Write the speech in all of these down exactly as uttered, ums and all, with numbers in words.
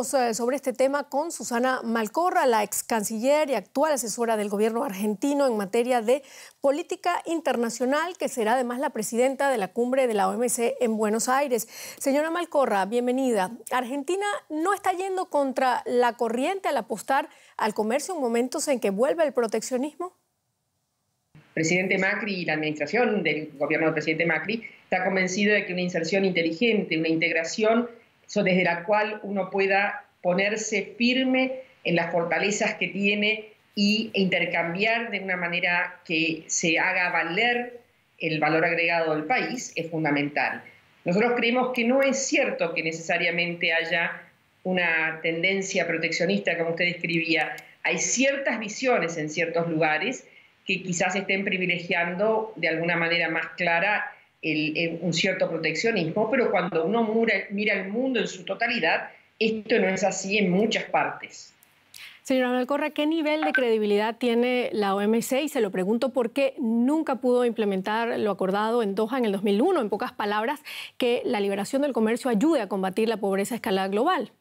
Conversamos eh, sobre este tema con Susana Malcorra, la ex canciller y actual asesora del gobierno argentino en materia de política internacional, que será además la presidenta de la cumbre de la O M C en Buenos Aires. Señora Malcorra, bienvenida. Argentina no está yendo contra la corriente al apostar al comercio en momentos en que vuelve el proteccionismo. El presidente Macri y la administración del gobierno del presidente Macri está convencido de que una inserción inteligente, una integración desde la cual uno pueda ponerse firme en las fortalezas que tiene y, e intercambiar de una manera que se haga valer el valor agregado del país, es fundamental. Nosotros creemos que no es cierto que necesariamente haya una tendencia proteccionista, como usted describía. Hay ciertas visiones en ciertos lugares que quizás estén privilegiando de alguna manera más clara el, el, un cierto proteccionismo, pero cuando uno mira, mira el mundo en su totalidad, esto no es así en muchas partes. Señora Malcorra, ¿qué nivel de credibilidad tiene la O M C? Y se lo pregunto porque nunca pudo implementar lo acordado en Doha en el dos mil uno. En pocas palabras, que la liberación del comercio ayude a combatir la pobreza a escala global.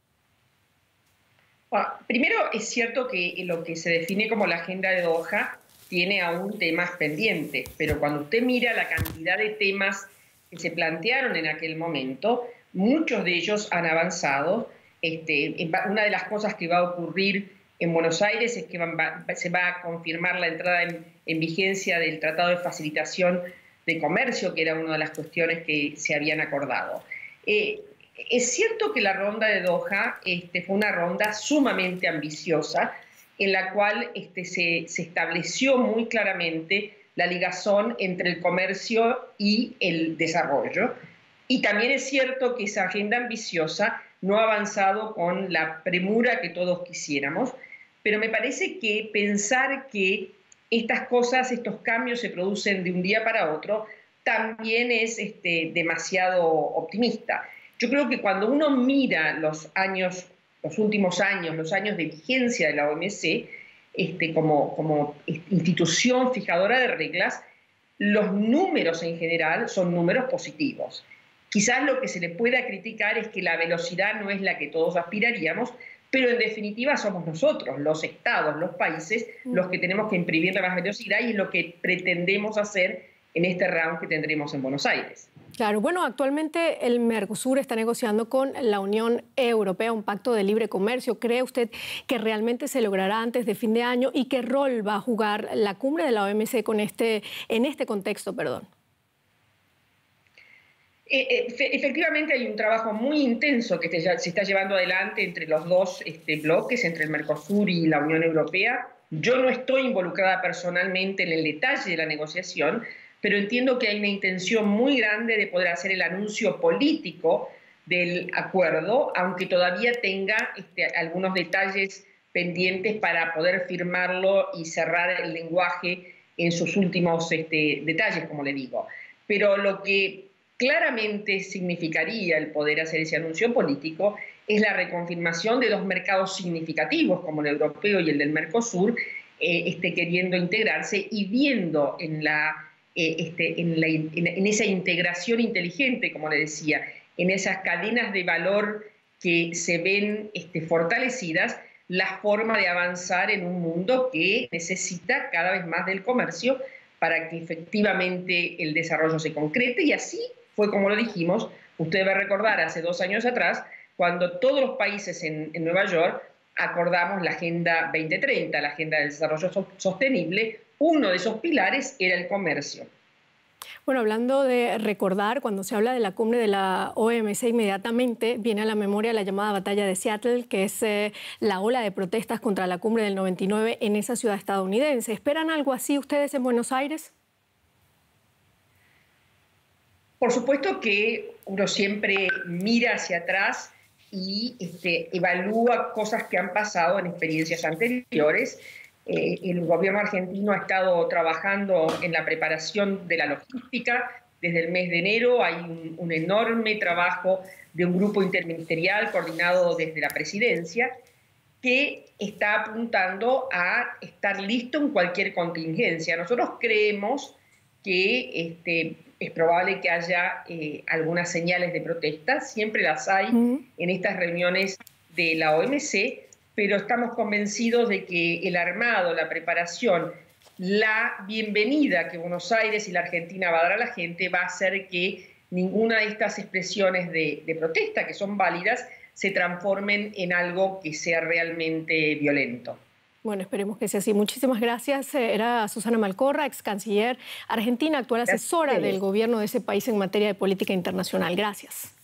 Bueno, primero, es cierto que lo que se define como la agenda de Doha tiene aún temas pendientes, pero cuando usted mira la cantidad de temas que se plantearon en aquel momento, muchos de ellos han avanzado. Este, una de las cosas que va a ocurrir en Buenos Aires es que va, se va a confirmar la entrada en, en vigencia del Tratado de Facilitación de Comercio, que era una de las cuestiones que se habían acordado. Eh, es cierto que la ronda de Doha este, fue una ronda sumamente ambiciosa, en la cual este, se, se estableció muy claramente la ligazón entre el comercio y el desarrollo. Y también es cierto que esa agenda ambiciosa no ha avanzado con la premura que todos quisiéramos, pero me parece que pensar que estas cosas, estos cambios se producen de un día para otro, también es este, demasiado optimista. Yo creo que cuando uno mira los años los últimos años, los años de vigencia de la O M C, este, como, como institución fijadora de reglas, los números en general son números positivos. Quizás lo que se le pueda criticar es que la velocidad no es la que todos aspiraríamos, pero en definitiva somos nosotros, los estados, los países, los que tenemos que imprimir la más velocidad y es lo que pretendemos hacer en este round que tendremos en Buenos Aires. Claro, bueno, actualmente el Mercosur está negociando con la Unión Europea un pacto de libre comercio. ¿Cree usted que realmente se logrará antes de fin de año? ¿Y qué rol va a jugar la cumbre de la O M C con este, en este contexto? Perdón. Eh, efectivamente hay un trabajo muy intenso que se está llevando adelante entre los dos este, bloques, entre el Mercosur y la Unión Europea. Yo no estoy involucrada personalmente en el detalle de la negociación, pero entiendo que hay una intención muy grande de poder hacer el anuncio político del acuerdo, aunque todavía tenga este, algunos detalles pendientes para poder firmarlo y cerrar el lenguaje en sus últimos este, detalles, como le digo. Pero lo que claramente significaría el poder hacer ese anuncio político es la reconfirmación de dos mercados significativos, como el europeo y el del Mercosur, eh, este, queriendo integrarse y viendo en la Eh, este, en, la, en, en esa integración inteligente, como le decía, en esas cadenas de valor que se ven este, fortalecidas, la forma de avanzar en un mundo que necesita cada vez más del comercio para que efectivamente el desarrollo se concrete. Y así fue como lo dijimos, usted va a recordar hace dos años atrás, cuando todos los países en, en Nueva York acordamos la Agenda veinte treinta, la Agenda del Desarrollo Sostenible. Uno de esos pilares era el comercio. Bueno, hablando de recordar, cuando se habla de la cumbre de la O M C, inmediatamente viene a la memoria la llamada Batalla de Seattle, que es eh, la ola de protestas contra la cumbre del noventa y nueve en esa ciudad estadounidense. ¿Esperan algo así ustedes en Buenos Aires? Por supuesto que uno siempre mira hacia atrás y este, evalúa cosas que han pasado en experiencias anteriores. Eh, el gobierno argentino ha estado trabajando en la preparación de la logística desde el mes de enero. Hay un, un enorme trabajo de un grupo interministerial coordinado desde la presidencia que está apuntando a estar listo en cualquier contingencia. Nosotros creemos que este, es probable que haya eh, algunas señales de protesta, siempre las hay uh-huh. en estas reuniones de la O M C, pero estamos convencidos de que el armado, la preparación, la bienvenida que Buenos Aires y la Argentina va a dar a la gente va a hacer que ninguna de estas expresiones de, de protesta, que son válidas, se transformen en algo que sea realmente violento. Bueno, esperemos que sea así. Muchísimas gracias. Era Susana Malcorra, ex canciller argentina, actual asesora del gobierno de ese país en materia de política internacional. Gracias.